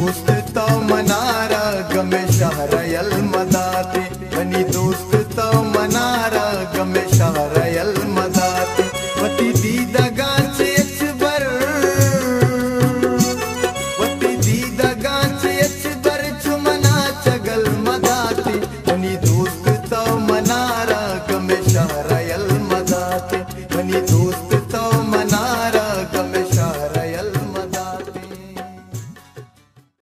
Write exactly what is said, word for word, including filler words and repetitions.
दोस्त तो मनारा गमे शहर यल मदाते, बनी दोस्त तो मनारा गमे शहर